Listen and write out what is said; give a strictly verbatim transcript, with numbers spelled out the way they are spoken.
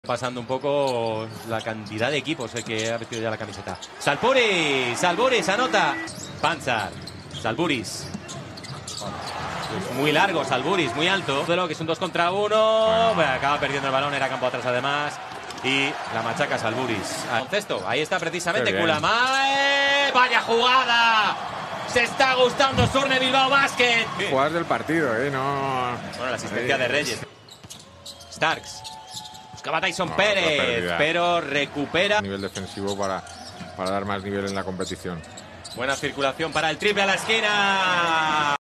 Pasando un poco la cantidad de equipos el que ha vestido ya la camiseta. Salpuris, Salburis, anota. Panzar, Salburis. Es muy largo, Salburis, muy alto. De lo que es un dos contra uno. Bueno, acaba perdiendo el balón, era campo atrás además. Y la machaca Salburis. Concesto, ahí está precisamente Kulamae. ¡Vaya jugada! Se está gustando Surne Bilbao Basket. Jugadas del partido, ¿eh? No. Bueno, la asistencia ahí. de Reyes. Starks. Buscaba Tyson No, Pérez, pero recupera. Nivel defensivo para, para dar más nivel en la competición. Buena circulación para el triple a la esquina.